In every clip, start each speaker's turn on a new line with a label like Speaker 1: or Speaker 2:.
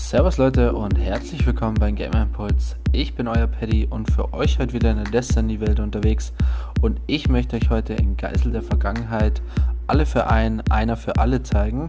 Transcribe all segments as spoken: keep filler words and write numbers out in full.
Speaker 1: Servus Leute und herzlich willkommen beim Gamer Impulse. Ich bin euer Paddy und für euch heute wieder in der Destiny-Welt unterwegs und ich möchte euch heute in Geisel der Vergangenheit alle für einen, einer für alle zeigen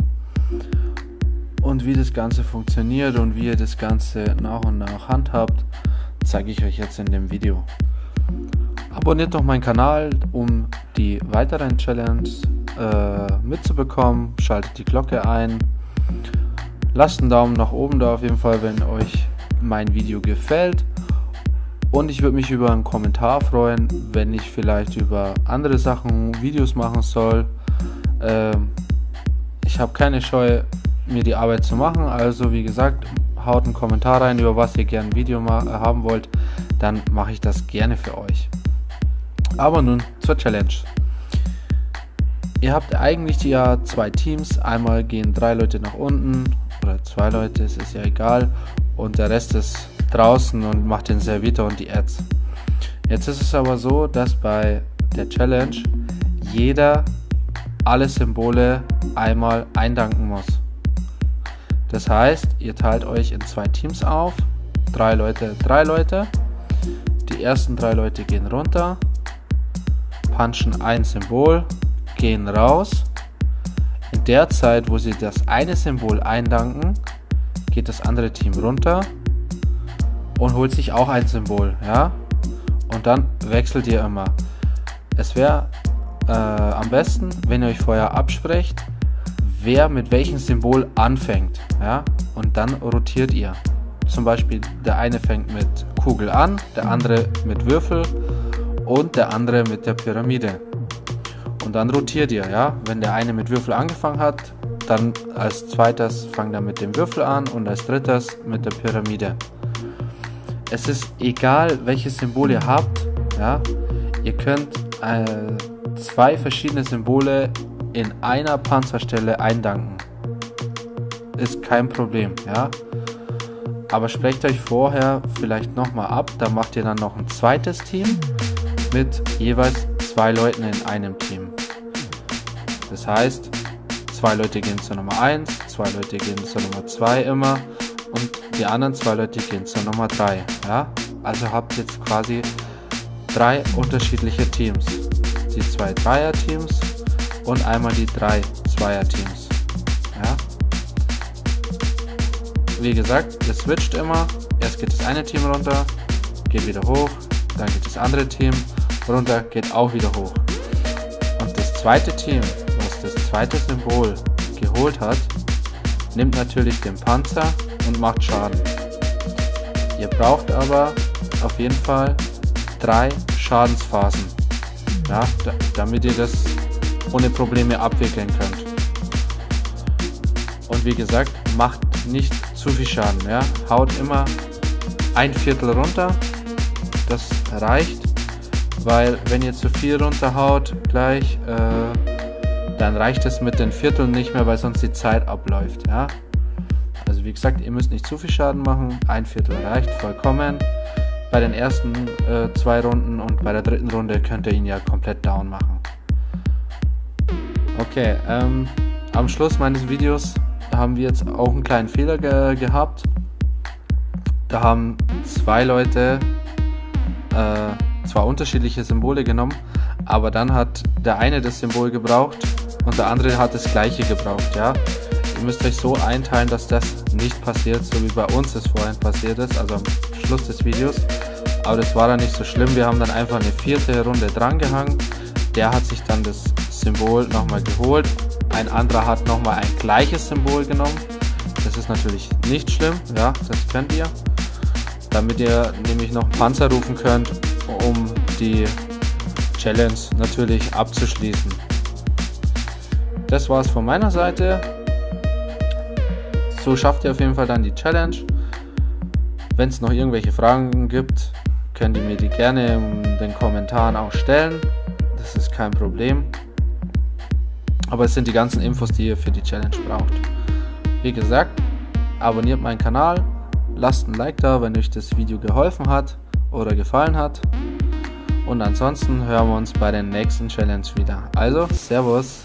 Speaker 1: und wie das Ganze funktioniert und wie ihr das Ganze nach und nach handhabt, zeige ich euch jetzt in dem Video. Abonniert doch meinen Kanal, um die weiteren Challenges äh, mitzubekommen, schaltet die Glocke ein. Lasst einen Daumen nach oben da auf jeden Fall, wenn euch mein Video gefällt. Und ich würde mich über einen Kommentar freuen, wenn ich vielleicht über andere Sachen Videos machen soll. Ähm, ich habe keine Scheu, mir die Arbeit zu machen. Also wie gesagt, haut einen Kommentar rein, über was ihr gerne ein Video haben wollt. Dann mache ich das gerne für euch. Aber nun zur Challenge. Ihr habt eigentlich ja zwei Teams. Einmal gehen drei Leute nach unten. Oder zwei Leute, es ist ja egal, und der Rest ist draußen und macht den Servitor und die Ads. Jetzt ist es aber so, dass bei der Challenge jeder alle Symbole einmal eindanken muss. Das heißt, ihr teilt euch in zwei Teams auf, drei Leute, drei Leute. Die ersten drei Leute gehen runter, punchen ein Symbol, gehen raus. In der Zeit, wo sie das eine Symbol eindanken, geht das andere Team runter und holt sich auch ein Symbol, ja? Und dann wechselt ihr immer. Es wäre äh, am besten, wenn ihr euch vorher absprecht, wer mit welchem Symbol anfängt, ja? Und dann rotiert ihr. Zum Beispiel der eine fängt mit Kugel an, der andere mit Würfel und der andere mit der Pyramide. Und dann rotiert ihr, ja. Wenn der eine mit Würfel angefangen hat, dann als zweites fangt er mit dem Würfel an und als drittes mit der Pyramide. Es ist egal, welches Symbol ihr habt, ja. Ihr könnt äh, zwei verschiedene Symbole in einer Panzerstelle eindanken. Ist kein Problem, ja. Aber sprecht euch vorher vielleicht nochmal ab, da macht ihr dann noch ein zweites Team mit jeweils zwei Leuten in einem Team. Das heißt, zwei Leute gehen zur Nummer eins, zwei Leute gehen zur Nummer zwei immer und die anderen zwei Leute gehen zur Nummer drei. Ja? Also habt ihr jetzt quasi drei unterschiedliche Teams. Die zwei Dreier-Teams und einmal die drei Zweier-Teams. Ja? Wie gesagt, ihr switcht immer. Erst geht das eine Team runter, geht wieder hoch, dann geht das andere Team runter, geht auch wieder hoch. Und das zweite Team, was das zweite Symbol geholt hat, nimmt natürlich den Panzer und macht Schaden. Ihr braucht aber auf jeden Fall drei Schadensphasen, ja, damit ihr das ohne Probleme abwickeln könnt. Und wie gesagt, macht nicht zu viel Schaden. Ja. Haut immer ein Viertel runter, das reicht. Weil wenn ihr zu viel runterhaut gleich, äh, dann reicht es mit den Vierteln nicht mehr, weil sonst die Zeit abläuft. Ja? Also wie gesagt, ihr müsst nicht zu viel Schaden machen, ein Viertel reicht vollkommen. Bei den ersten äh, zwei Runden und bei der dritten Runde könnt ihr ihn ja komplett down machen. Okay, ähm, am Schluss meines Videos haben wir jetzt auch einen kleinen Fehler ge gehabt. Da haben zwei Leute äh, zwar unterschiedliche Symbole genommen, aber dann hat der eine das Symbol gebraucht und der andere hat das gleiche gebraucht, ja. Ihr müsst euch so einteilen, dass das nicht passiert, so wie bei uns es vorhin passiert ist, also am Schluss des Videos. Aber das war dann nicht so schlimm, wir haben dann einfach eine vierte Runde drangehangen. Der hat sich dann das Symbol nochmal geholt, ein anderer hat nochmal ein gleiches Symbol genommen. Das ist natürlich nicht schlimm, ja, das könnt ihr. Damit ihr nämlich noch einen Panzer rufen könnt, um die Challenge natürlich abzuschließen. Das war's von meiner Seite. So schafft ihr auf jeden Fall dann die Challenge. Wenn es noch irgendwelche Fragen gibt, könnt ihr mir die gerne in den Kommentaren auch stellen. Das ist kein Problem. Aber es sind die ganzen Infos, die ihr für die Challenge braucht. Wie gesagt, abonniert meinen Kanal. Lasst ein Like da, wenn euch das Video geholfen hat oder gefallen hat. Und ansonsten hören wir uns bei der nächsten Challenge wieder. Also, Servus!